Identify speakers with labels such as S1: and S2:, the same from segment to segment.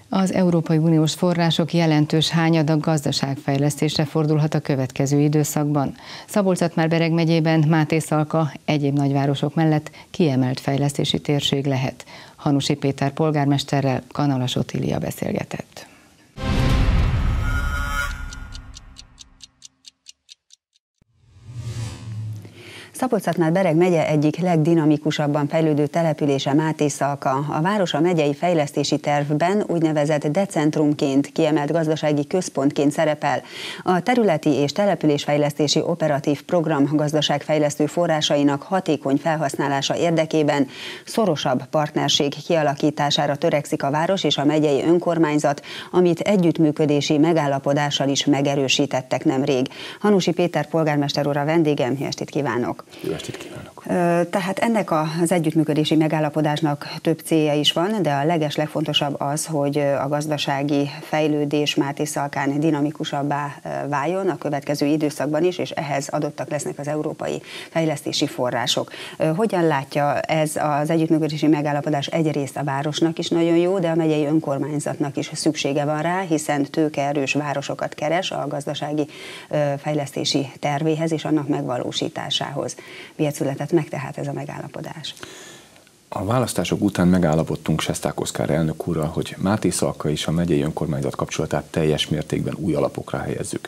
S1: Az Európai Uniós források jelentős hányada gazdaságfejlesztésre fordulhat a következő időszakban. Szabolcs-Szatmár-Bereg megyében Mátészalka egyéb nagyvárosok mellett kiemelt fejlesztési térség lehet. Hanusi Péter polgármesterrel Kanalas Otília beszélgetett.
S2: Szabolcs-Szatmár-Bereg megye egyik legdinamikusabban fejlődő települése Mátészalka. A város a megyei fejlesztési tervben úgynevezett decentrumként, kiemelt gazdasági központként szerepel. A területi és településfejlesztési operatív program gazdaságfejlesztő forrásainak hatékony felhasználása érdekében szorosabb partnerség kialakítására törekszik a város és a megyei önkormányzat, amit együttműködési megállapodással is megerősítettek nemrég. Hanusi Péter polgármester úr a vendégem, jó estét kívánok!
S3: Jó estét kívánok!
S2: Tehát ennek az együttműködési megállapodásnak több célja is van, de a legfontosabb az, hogy a gazdasági fejlődés Mátészalkán dinamikusabbá váljon a következő időszakban is, és ehhez adottak lesznek az európai fejlesztési források. Hogyan látja ez az együttműködési megállapodás? Egyrészt a városnak is nagyon jó, de a megyei önkormányzatnak is szüksége van rá, hiszen tőkeerős városokat keres a gazdasági fejlesztési tervéhez és annak megvalósításához. Miért született meg tehát ez a megállapodás?
S3: A választások után megállapodtunk Sesták Oszkár elnök úrral, hogy Mátészalka és a megyei önkormányzat kapcsolatát teljes mértékben új alapokra helyezzük.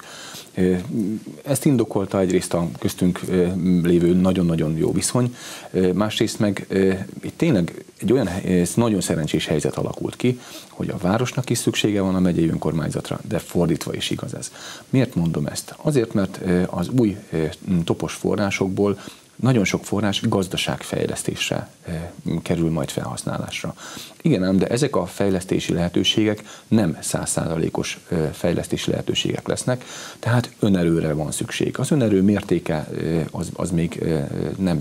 S3: Ezt indokolta egyrészt a köztünk lévő nagyon-nagyon jó viszony, másrészt meg itt tényleg egy olyan nagyon szerencsés helyzet alakult ki, hogy a városnak is szüksége van a megyei önkormányzatra, de fordítva is igaz ez. Miért mondom ezt? Azért, mert az új topos forrásokból nagyon sok forrás gazdaságfejlesztésre kerül majd felhasználásra. Igen ám, de ezek a fejlesztési lehetőségek nem 100%-os fejlesztési lehetőségek lesznek, tehát önerőre van szükség. Az önerő mértéke az még nem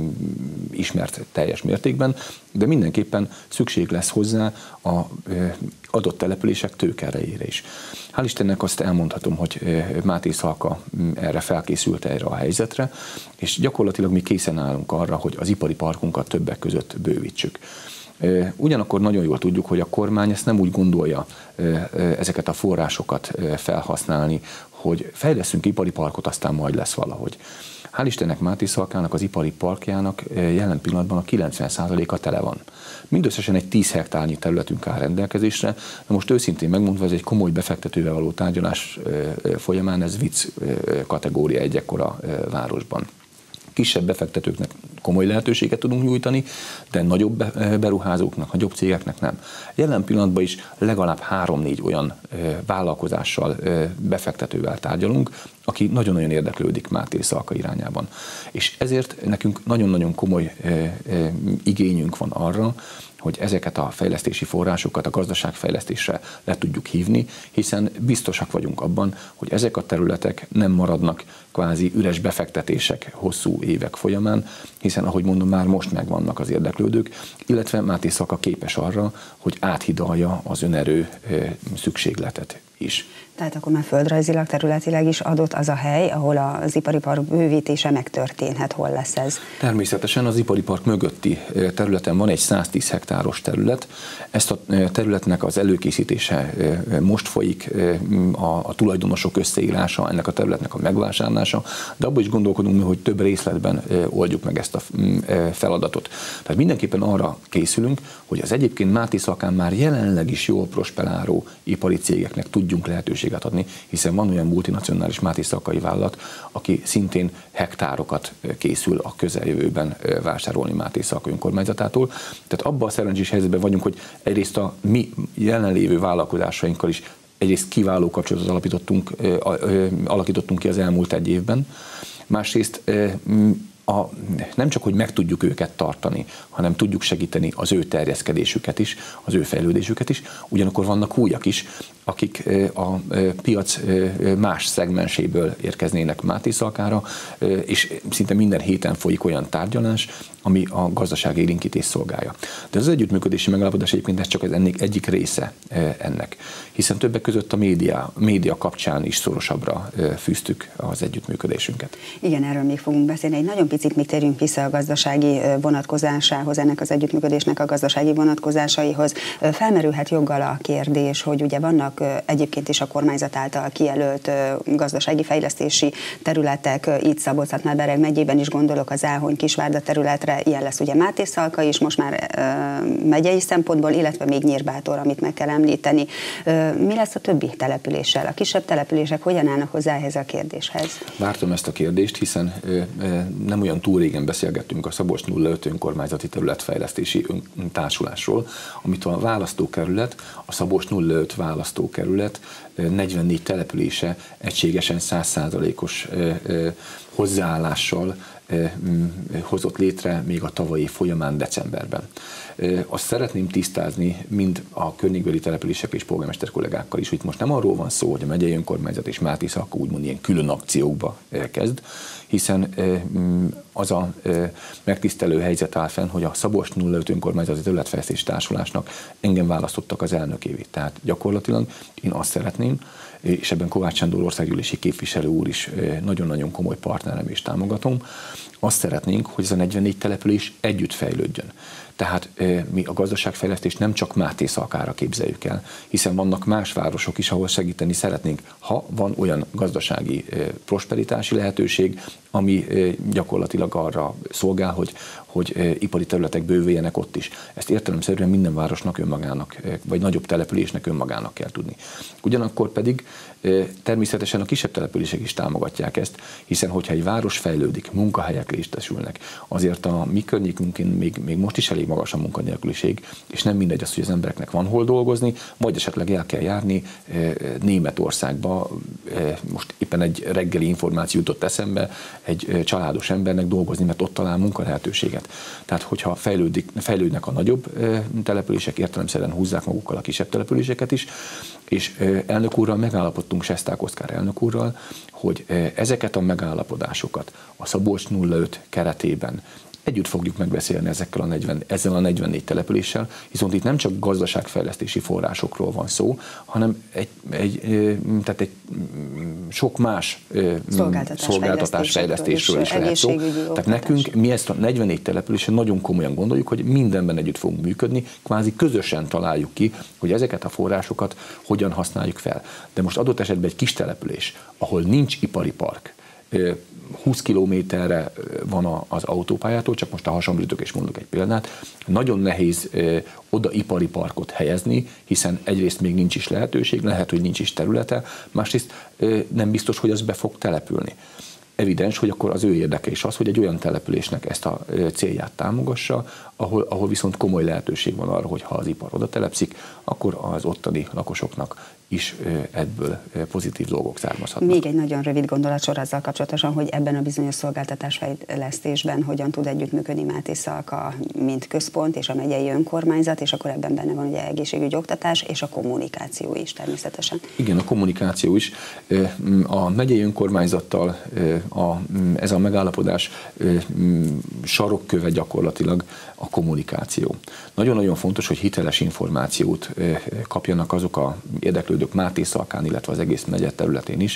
S3: ismert teljes mértékben, de mindenképpen szükség lesz hozzá a adott települések tőkeerejére is. Hál' Istennek azt elmondhatom, hogy Mátészalka erre felkészült erre a helyzetre, és gyakorlatilag mi készen állunk arra, hogy az ipari parkunkat többek között bővítsük. Ugyanakkor nagyon jól tudjuk, hogy a kormány ezt nem úgy gondolja ezeket a forrásokat felhasználni, hogy fejleszünk ipari parkot, aztán majd lesz valahogy. Hál' Istennek Mátészalkának, az ipari parkjának jelen pillanatban a 90%-a tele van. Mindösszesen egy 10 hektárnyi területünk áll rendelkezésre, de most őszintén megmondva, ez egy komoly befektetővel való tárgyalás folyamán, ez vicc kategória egy ekkora városban. Kisebb befektetőknek komoly lehetőséget tudunk nyújtani, de nagyobb beruházóknak, nagyobb cégeknek nem. Jelen pillanatban is legalább 3-4 olyan vállalkozással, befektetővel tárgyalunk, aki nagyon-nagyon érdeklődik Mátészalka irányában. És ezért nekünk nagyon-nagyon komoly igényünk van arra, hogy ezeket a fejlesztési forrásokat a gazdaságfejlesztésre le tudjuk hívni, hiszen biztosak vagyunk abban, hogy ezek a területek nem maradnak kvázi üres befektetések hosszú évek folyamán, hiszen ahogy mondom, már most megvannak az érdeklődők, illetve Mátészalka képes arra, hogy áthidalja az önerő szükségletet is.
S2: Tehát akkor már földrajzilag, területileg is adott az a hely, ahol az ipari park bővítése megtörténhet. Hol lesz ez?
S3: Természetesen az ipari park mögötti területen van egy 110 hektáros terület. Ezt a területnek az előkészítése most folyik, a tulajdonosok összeírása, ennek a területnek a megvásárlása, de abban is gondolkodunk, hogy több részletben oldjuk meg ezt a feladatot. Tehát mindenképpen arra készülünk, hogy az egyébként Mátészalkán már jelenleg is jól prosperáló ipari cégeknek tudjunk lehetőséget adni, hiszen van olyan multinacionális mátészalkai vállalat, aki szintén hektárokat készül a közeljövőben vásárolni Mátészalka önkormányzatától. Tehát abban a szerencsés helyzetben vagyunk, hogy egyrészt a mi jelenlévő vállalkozásainkkal is egyrészt kiváló kapcsolatot alakítottunk ki az elmúlt egy évben, másrészt nem csak, hogy meg tudjuk őket tartani, hanem tudjuk segíteni az ő terjeszkedésüket is, az ő fejlődésüket is, ugyanakkor vannak újak is, akik a piac más szegmenséből érkeznének Mátészalkára, és szinte minden héten folyik olyan tárgyalás, ami a gazdasági élénkítést szolgálja. De az együttműködési megállapodás egyébként ez csak az egyik része ennek, hiszen többek között a média kapcsán is szorosabbra fűztük az együttműködésünket.
S2: Igen, erről még fogunk beszélni. Egy nagyon picit még térjünk vissza a gazdasági vonatkozásához, ennek az együttműködésnek a gazdasági vonatkozásaihoz. Felmerülhet joggal a kérdés, hogy ugye vannak egyébként is a kormányzat által kijelölt gazdasági fejlesztési területek, itt Szabolcs-Szatmár-Bereg megyében is gondolok az Áhony-Kisvárda területre, ilyen lesz ugye Mátészalka is, most már megyei szempontból, illetve még Nyírbátor, amit meg kell említeni. Mi lesz a többi településsel? A kisebb települések hogyan állnak hozzá ehhez a kérdéshez?
S3: Vártam ezt a kérdést, hiszen nem olyan túl régen beszélgettünk a Szabolcs 05 önkormányzati területfejlesztési társulásról, amit a választókerület, a Szabolcs 05 választókerület 44 települése egységesen 100%-os hozzáállással hozott létre még a tavalyi folyamán decemberben. Azt szeretném tisztázni mind a környékbeli települések és polgármester kollégákkal is, hogy most nem arról van szó, hogy a megyei önkormányzat és Mátészalka úgymond ilyen külön akciókba kezd, hiszen az a megtisztelő helyzet áll fenn, hogy a Szabolcs 05 önkormányzati területfejlesztési társulásnak engem választottak az elnökévé. Tehát gyakorlatilag én azt szeretném, és ebben Kovács Sándor országgyűlési képviselő úr is nagyon-nagyon komoly partnerem és támogatom, azt szeretnénk, hogy ez a 44 település együtt fejlődjön. Tehát mi a gazdaságfejlesztést nem csak Mátészalkára képzeljük el, hiszen vannak más városok is, ahol segíteni szeretnénk, ha van olyan gazdasági prosperitási lehetőség, ami gyakorlatilag arra szolgál, hogy ipari területek bővüljenek ott is. Ezt értelemszerűen minden városnak önmagának, vagy nagyobb településnek önmagának kell tudni. Ugyanakkor pedig természetesen a kisebb települések is támogatják ezt, hiszen hogyha egy város fejlődik, munkahelyek létesülnek, azért a mi környékünkén még most is elég magas a munkanélküliség, és nem mindegy az, hogy az embereknek van hol dolgozni, vagy esetleg el kell járni Németországba. Most éppen egy reggeli információ jutott eszembe, egy családos embernek dolgozni, mert ott talál munkalehetőséget. Tehát, hogyha fejlődnek a nagyobb települések, értelemszerűen húzzák magukkal a kisebb településeket is, és elnök úrral megállapodtunk, Sesták Oszkár elnök úrral, hogy ezeket a megállapodásokat a Szabolcs 05 keretében együtt fogjuk megbeszélni ezzel a 44 településsel, viszont itt nem csak gazdaságfejlesztési forrásokról van szó, hanem egy sok más szolgáltatásfejlesztésről is lehet szó. Tehát nekünk mi ezt a 44 településen nagyon komolyan gondoljuk, hogy mindenben együtt fogunk működni, kvázi közösen találjuk ki, hogy ezeket a forrásokat hogyan használjuk fel. De most adott esetben egy kis település, ahol nincs ipari park, 20 kilométerre van az autópályától, csak most a hasonlítok és mondok egy példát, nagyon nehéz oda ipari parkot helyezni, hiszen egyrészt még nincs is lehetőség, lehet, hogy nincs is területe, másrészt nem biztos, hogy az be fog települni. Evidens, hogy akkor az ő érdeke is az, hogy egy olyan településnek ezt a célját támogassa, ahol viszont komoly lehetőség van arra, hogy ha az ipar oda telepszik, akkor az ottani lakosoknak is ebből pozitív dolgok származhatnak.
S2: Még egy nagyon rövid gondolatsor azzal kapcsolatosan, hogy ebben a bizonyos szolgáltatásfejlesztésben hogyan tud együttműködni Mátészalka, mint központ, és a megyei önkormányzat, és akkor ebben benne van ugye egészségügy, oktatás, és a kommunikáció is természetesen.
S3: Igen, a kommunikáció is. A megyei önkormányzattal ez a megállapodás sarokköve gyakorlatilag a kommunikáció. Nagyon-nagyon fontos, hogy hiteles információt kapjanak azok a érdeklődők Mátészalkán, illetve az egész megye területén is,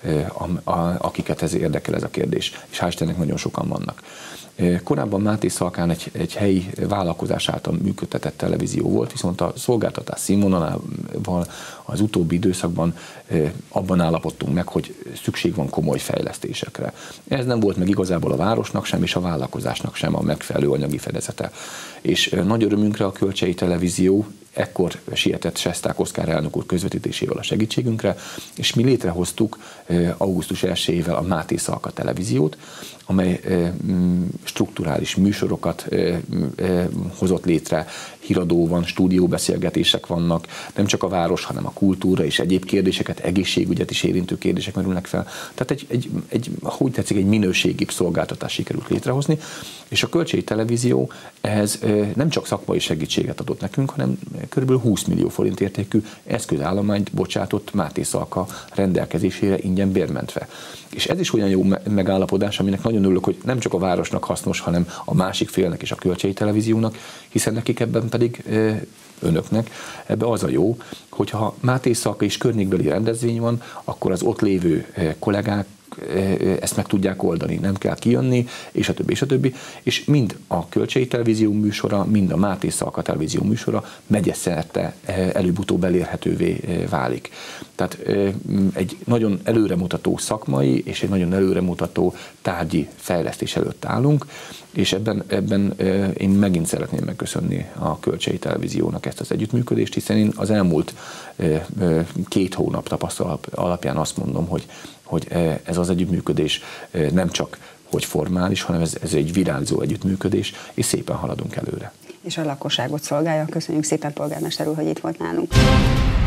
S3: akiket ez érdekel ez a kérdés. És hál' Istennek nagyon sokan vannak. Korábban Mátészalkán egy helyi vállalkozás által működtetett televízió volt, viszont a szolgáltatás színvonalával az utóbbi időszakban abban állapodtunk meg, hogy szükség van komoly fejlesztésekre. Ez nem volt meg igazából a városnak sem, és a vállalkozásnak sem a megfelelő anyagi fedezete. És nagy örömünkre a Kölcsei Televízió ekkor sietett Sesták Oszkár elnök úr közvetítésével a segítségünkre, és mi létrehoztuk augusztus 1-ével a Mátészalka televíziót, amely strukturális műsorokat hozott létre, híradó van, stúdióbeszélgetések vannak, nem csak a város, hanem a kultúra és egyéb kérdéseket, egészségügyet is érintő kérdések merülnek fel. Tehát úgy tetszik, egy minőségibb szolgáltatást sikerült létrehozni, és a Kölcsei Televízió ehhez nem csak szakmai segítséget adott nekünk, hanem kb. 20 millió forint értékű eszközállományt bocsátott Máté Szalka rendelkezésére ingyen bérmentve. És ez is olyan jó megállapodás, aminek nagyon örülök, hogy nem csak a városnak hasznos, hanem a másik félnek és a Kölcsei Televíziónak, hiszen nekik ebben pedig önöknek, ebbe az a jó, hogyha Máté Szalka és környékbeli rendezvény van, akkor az ott lévő kollégák ezt meg tudják oldani, nem kell kijönni, és a többi, és a többi. És mind a Kölcsei Televízió műsora, mind a Máté Szalka Televízió műsora megyeszerte előbb-utóbb elérhetővé válik. Tehát egy nagyon előremutató szakmai és egy nagyon előremutató tárgyi fejlesztés előtt állunk, és ebben én megint szeretném megköszönni a Kölcsei Televíziónak ezt az együttműködést, hiszen én az elmúlt 2 hónap tapasztalat alapján azt mondom, hogy ez az együttműködés nem csak hogy formális, hanem ez egy virágzó együttműködés, és szépen haladunk előre.
S2: És a lakosságot szolgálja. Köszönjük szépen, polgármester úr, hogy itt volt nálunk.